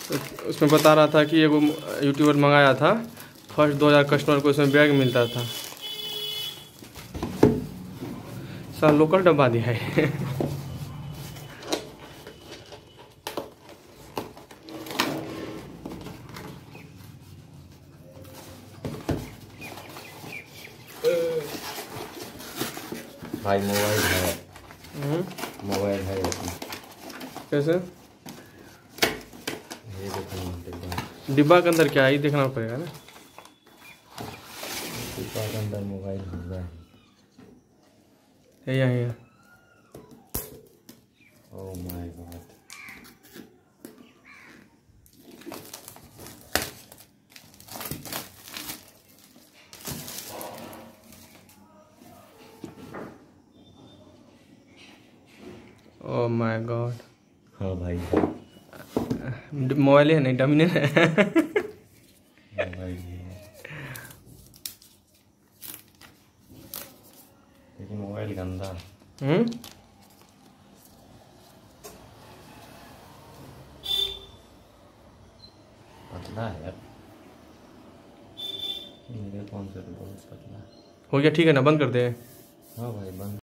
उसमें बता रहा था कि एगो यूट्यूबर मंगाया था, फर्स्ट 2000 कस्टमर को इसमें बैग मिलता था। सब लोकल डब्बा दिया है। भाई मोबाइल है, मोबाइल है कैसे? ये देखो डिब्बा के अंदर क्या है ये देखना पड़ेगा ना। डिब्बा के अंदर मोबाइल होगा है यहाँ यहाँ। Oh my god. Oh my god. हाँ भाई मोबाइल है नहीं, डमी है। मोबाइल है लेकिन मोबाइल गंदा। पतला है यार, मेरे कौन से बहुत पतला। हो गया ठीक है ना, बंद कर दे। हाँ भाई बंद।